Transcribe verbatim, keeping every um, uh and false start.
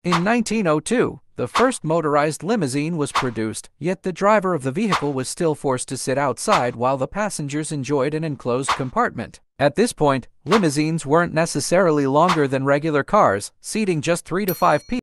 In nineteen oh two, the first motorized limousine was produced, yet the driver of the vehicle was still forced to sit outside while the passengers enjoyed an enclosed compartment. At this point, limousines weren't necessarily longer than regular cars, seating just three to five people.